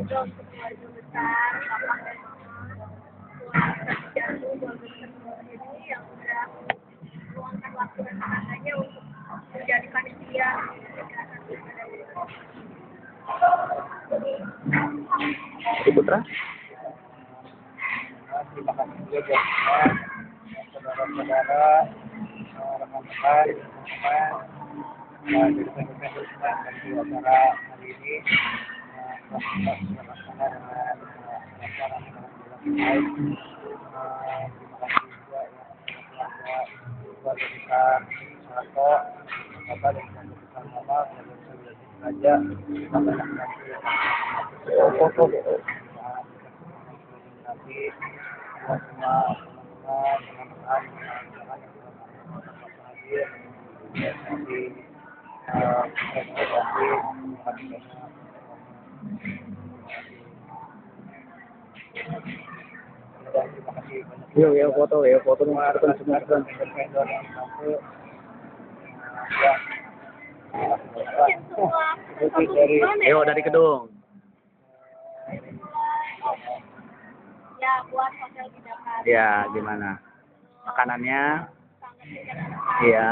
juga untuk keluarga besar, papa dan mama, keluarga jatuh, keluarga besar ini yang udah meluangkan waktu dan tenaganya untuk menjadi panitia. Ibu Putra? Terima kasih juga buat saudara-saudara, rekan-rekan, teman-teman, jurusan-jurusan dari acara hari ini. Kita melaksanakan dengan acara yang baik. Terima kasih juga keluarga besar Soeharto, Bapak dan keluarga besar Mama, keluarga besar Raja, banyak foto nanti buat semua teman-teman Yuk foto semua. Yuk dari gedung. Ya, buat hotel di Jakarta. Ya, gimana? Makanannya? Iya.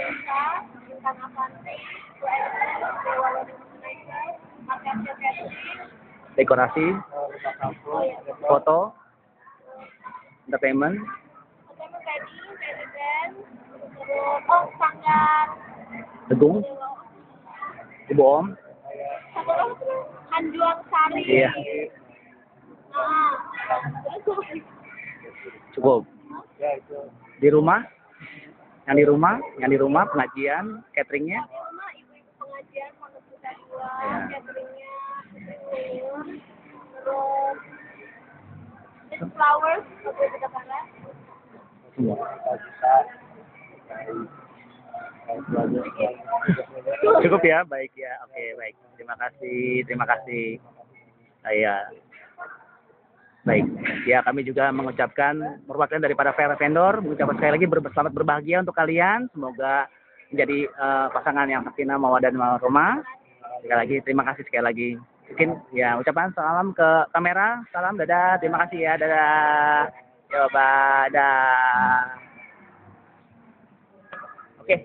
Dekorasi? Foto? Entertainment? Sanggar. Gedung? Ibu Om? Hanjuang Sari. Iya. Nah, Cukup. Di rumah? Yang di rumah pengajian, cateringnya? di rumah ibu-ibu pengajian Pondok Buta 2, Ya. cateringnya terus flowers Pondok Buta Barat. Semua. Cukup ya, baik ya. Oke, baik. Terima kasih. Iya. Baik, ya kami juga mengucapkan perwakilan daripada vendor, mengucapkan sekali lagi selamat berbahagia untuk kalian. Semoga menjadi pasangan yang sakinah mawaddah warahmah. Sekali lagi terima kasih sekali lagi. Mungkin ya ucapan salam ke kamera, salam dadah, terima kasih ya, dadah. Coba dah.